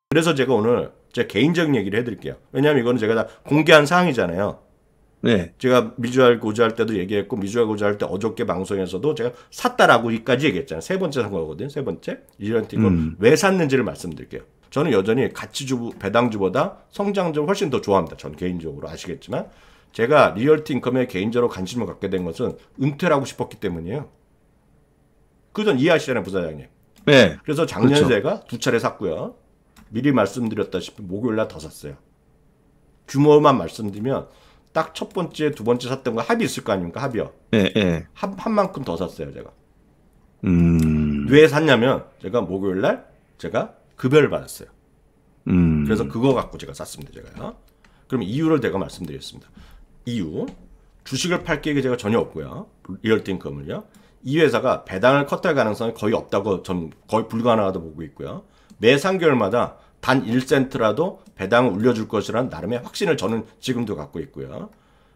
그래서 제가 오늘 제 개인적인 얘기를 해드릴게요. 왜냐하면 이거는 제가 다 공개한 사항이잖아요. 네. 제가 미주알 고주할 때도 얘기했고 미주알 고주할 때 어저께 방송에서도 제가 샀다라고까지 얘기했잖아요. 세 번째 산 거거든요. 세 번째. 리얼팅을 왜 샀는지를 말씀드릴게요. 저는 여전히 가치주 배당주보다 성장주를 훨씬 더 좋아합니다. 전 개인적으로 아시겠지만 제가 리얼티 인컴에 개인적으로 관심을 갖게 된 것은 은퇴를 하고 싶었기 때문이에요. 그전 이해하시잖아요, 부사장님. 네. 그래서 작년에 그렇죠. 제가 2차례 샀고요. 미리 말씀드렸다시피 목요일날 더 샀어요. 규모만 말씀드리면 딱 첫 번째, 두 번째 샀던 거 합이 있을 거 아닙니까? 합이요. 네, 네. 한 만큼 더 샀어요, 제가. 왜 샀냐면 제가 목요일날 제가 급여를 받았어요. 그래서 그거 갖고 제가 샀습니다, 제가요. 그럼 이유를 제가 말씀드리겠습니다. 이유. 주식을 팔 계획이 제가 전혀 없고요. 리얼티 인컴을요. 이 회사가 배당을 컷할 가능성이 거의 없다고 전 거의 불가능하다고 보고 있고요. 매 3개월마다 단 1센트라도 배당을 올려줄 것이라는 나름의 확신을 저는 지금도 갖고 있고요.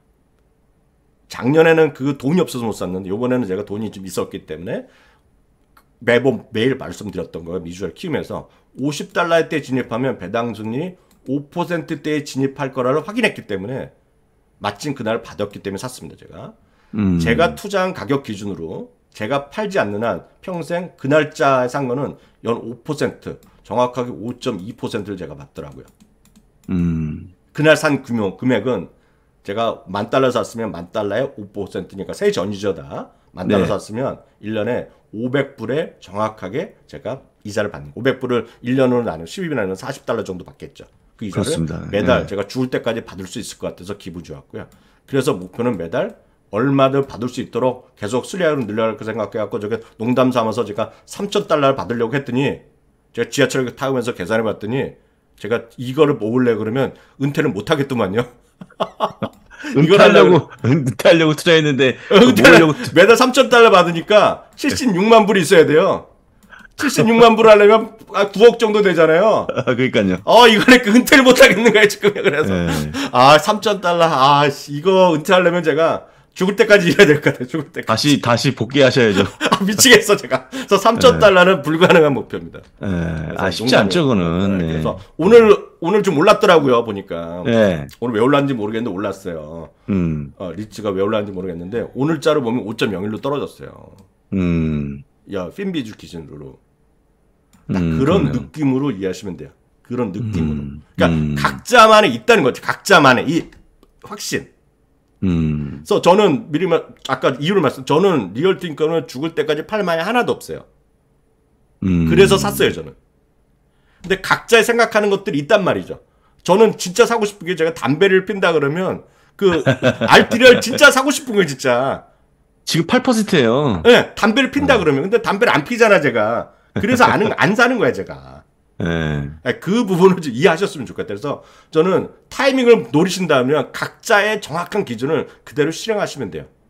작년에는 그 돈이 없어서 못 샀는데 이번에는 제가 돈이 좀 있었기 때문에 매일 말씀드렸던 거예요. 미주알 키우면서 50달러에 때 진입하면 배당 승리 5%대에 진입할 거라를 확인했기 때문에 마침 그날 받았기 때문에 샀습니다. 제가 투자한 가격 기준으로 제가 팔지 않는 한 평생 그 날짜에 산 거는 연 5%, 정확하게 5.2%를 제가 받더라고요. 그날 산 금액은 제가 $10,000 샀으면 $10,000에 5%니까 세 전이죠 다. $10,000 네. 샀으면 1년에 500불에 정확하게 제가 이자를 받는 500불을 1년으로 나누면 12일 나누면 $40 정도 받겠죠. 그 이자를 그렇습니다. 매달 네. 제가 죽을 때까지 받을 수 있을 것 같아서 기분 좋았고요. 그래서 목표는 매달 얼마든 받을 수 있도록 계속 수량을 늘려갈 거 생각해갖고 저게 농담 삼아서 제가 $3,000을 받으려고 했더니 제가 지하철을 타면서 계산해 봤더니 제가 이거를 모으려고 그러면 은퇴를 못 하겠더만요. 은퇴하려고 투자했는데 모으려고 매달 $3,000 받으니까 76만 불이 있어야 돼요. 76만 불 하려면 9억 정도 되잖아요. 그러니까요. 이거는 은퇴를 못 하겠는 거예요, 지금. 그래서. 네. $3,000. 이거 은퇴하려면 제가 죽을 때까지 일해야 될 것 같아요, 죽을 때까지. 다시 복귀하셔야죠. 미치겠어, 제가. 그래서 $3,000는 불가능한 목표입니다. 쉽지 않죠, 그거는. 네. 그래서 오늘 좀 올랐더라고요, 보니까. 네. 오늘 왜 올랐는지 모르겠는데 올랐어요. 리츠가 왜 올랐는지 모르겠는데 오늘자로 보면 5.01로 떨어졌어요. 야, 핀비주 기준으로. 딱 그런 그러네요. 느낌으로 이해하시면 돼요. 그런 느낌으로. 그러니까 각자만의 있다는 거죠. 각자만의 이 확신. 그래서 저는 아까 이유를 저는 리얼티 인컴은 죽을 때까지 팔 마음이 하나도 없어요. 그래서 샀어요, 저는. 근데 각자의 생각하는 것들이 있단 말이죠. 저는 진짜 사고 싶은 게 제가 담배를 핀다 그러면 알티리얼 진짜 사고 싶은 거예요, 진짜. 지금 8%예요. 네, 담배를 핀다 그러면. 근데 담배를 안 피잖아, 제가. 그래서 안 사는 거야, 제가. 네. 그 부분을 좀 이해하셨으면 좋겠다. 그래서 저는 타이밍을 노리신다면 각자의 정확한 기준을 그대로 실행하시면 돼요.